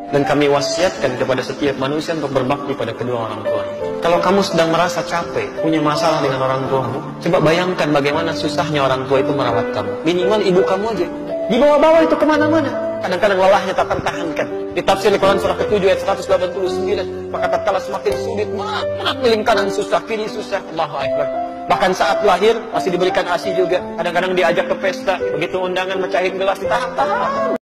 Dan kami wasiatkan kepada setiap manusia untuk berbakti pada kedua orang tua. Kalau kamu sedang merasa capek, punya masalah dengan orang tuamu, coba bayangkan bagaimana susahnya orang tua itu merawat kamu. Minimal ibu kamu aja dibawa-bawa itu kemana-mana. Kadang-kadang lelahnya tak tertahankan. Di tafsir Al-Quran surah ke-7 ayat 189, maka tatkala semakin sulit, miling kanan susah, kiri susah, Allahu Akbar. Bahkan saat lahir masih diberikan ASI juga. Kadang-kadang diajak ke pesta, begitu undangan mecahin gelas ditahan-tahan.